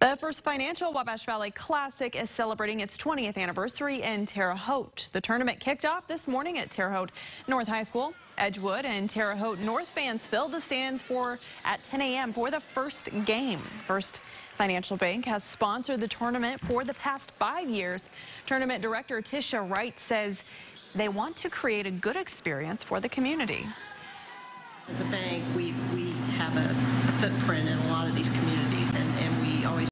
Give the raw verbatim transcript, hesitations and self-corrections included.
The First Financial Wabash Valley Classic is celebrating its twentieth anniversary in Terre Haute. The tournament kicked off this morning at Terre Haute North High School. Edgewood and Terre Haute North fans filled the stands for at ten A M for the first game. First Financial Bank has sponsored the tournament for the past five years. Tournament director Tisha Wright says they want to create a good experience for the community. As a bank, we, we have a, a footprint in a lot of these communities, and, and we always